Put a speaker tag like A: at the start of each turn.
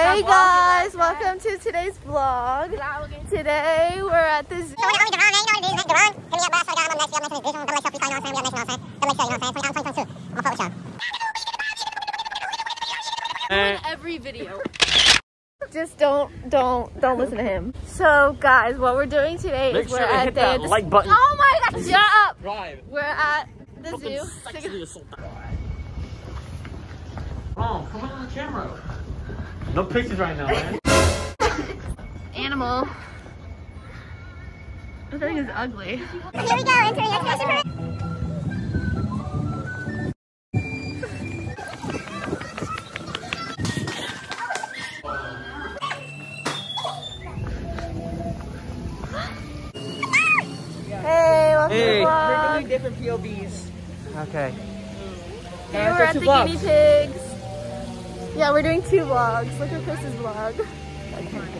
A: Hey guys, welcome to today's vlog. Today we're at the zoo. Every video. Just don't listen to him. So guys, what we're doing today is we're at the
B: like button.
A: Oh my god, shut up!
B: Drive.
A: We're at the zoo.
B: Oh, come on the camera. No pictures right now, man.
A: Animal. I think it's ugly.
C: Here we go, entering exhibition parade.
A: Hey, welcome to the
B: Hey.
A: vlog.
D: We're doing different POVs.
B: Okay.
A: Hey, we're at the guinea pigs. Yeah, we're doing 2 vlogs. Look at Chris's vlog.